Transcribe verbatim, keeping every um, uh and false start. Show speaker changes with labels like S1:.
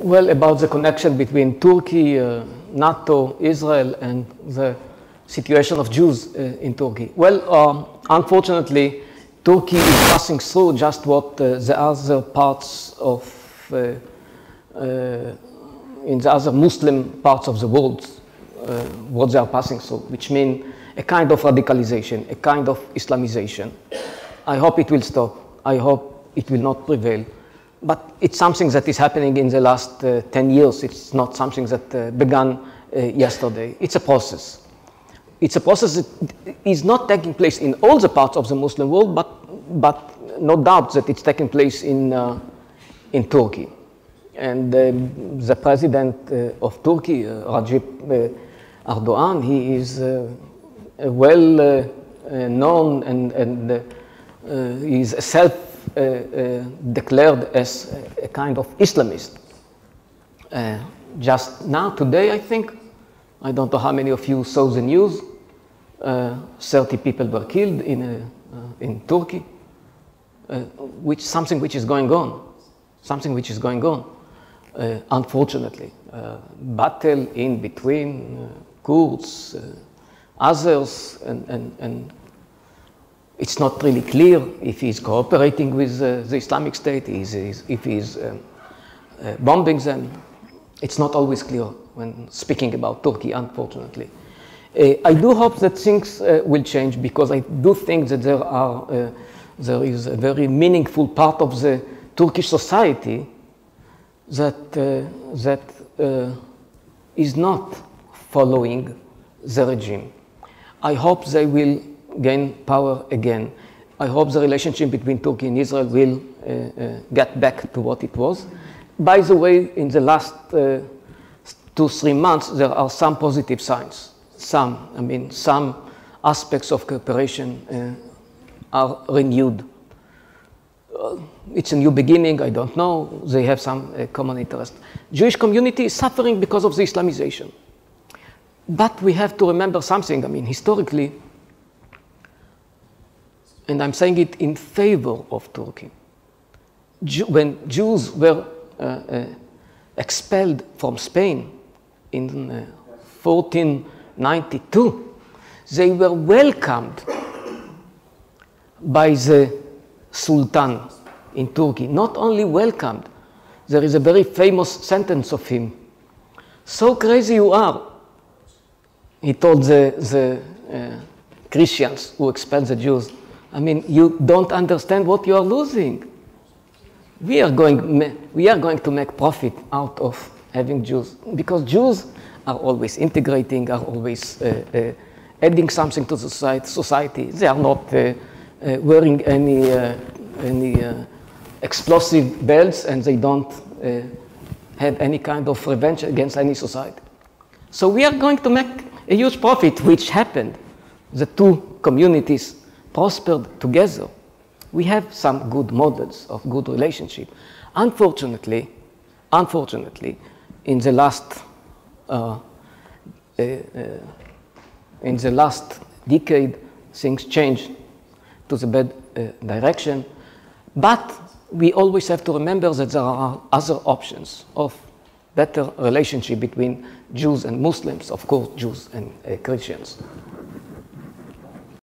S1: Well, about the connection between Turkey, uh, NATO, Israel, and the situation of Jews uh, in Turkey. Well, um, unfortunately, Turkey is passing through just what uh, the other parts of, uh, uh, in the other Muslim parts of the world, uh, what they are passing through, which means a kind of radicalization, a kind of Islamization. I hope it will stop. I hope it will not prevail. But it's something that is happening in the last uh, ten years. It's not something that uh, began uh, yesterday. It's a process. It's a process that is not taking place in all the parts of the Muslim world, but, but no doubt that it's taking place in, uh, in Turkey. And uh, the president uh, of Turkey, uh, Recep uh, Erdogan, he is uh, well uh, uh, known and, and uh, uh, he's a self Uh, uh, declared as a, a kind of Islamist. Uh, just now, today, I think, I don't know how many of you saw the news, uh, thirty people were killed in, a, uh, in Turkey, uh, which something which is going on, something which is going on, uh, unfortunately. Uh, battle in between uh, Kurds, uh, others, and, and, and it's not really clear if he's cooperating with uh, the Islamic State, is, is, if he's um, uh, bombing them. It's not always clear when speaking about Turkey, unfortunately. Uh, I do hope that things uh, will change, because I do think that there, are, uh, there is a very meaningful part of the Turkish society that, uh, that uh, is not following the regime. I hope they will gain power again. I hope the relationship between Turkey and Israel will uh, uh, get back to what it was. By the way, in the last uh, two, three months, there are some positive signs. Some, I mean, some aspects of cooperation uh, are renewed. Uh, it's a new beginning, I don't know. They have some uh, common interest. Jewish community is suffering because of the Islamization. But we have to remember something. I mean, historically, and I'm saying it in favor of Turkey. Jew, when Jews were uh, uh, expelled from Spain in uh, fourteen ninety-two, they were welcomed by the Sultan in Turkey. Not only welcomed, there is a very famous sentence of him. So crazy you are, he told the, the uh, Christians who expelled the Jews. I mean, you don't understand what you are losing. We are going, we are going to make profit out of having Jews, because Jews are always integrating, are always uh, uh, adding something to the society. They are not uh, uh, wearing any, uh, any uh, explosive belts, and they don't uh, have any kind of revenge against any society. So we are going to make a huge profit, which happened. The two communities prospered together. We have some good models of good relationship. Unfortunately, unfortunately, in the last uh, uh, uh, in the last decade, things changed to the bad uh, direction. But we always have to remember that there are other options of better relationship between Jews and Muslims, of course, Jews and uh, Christians.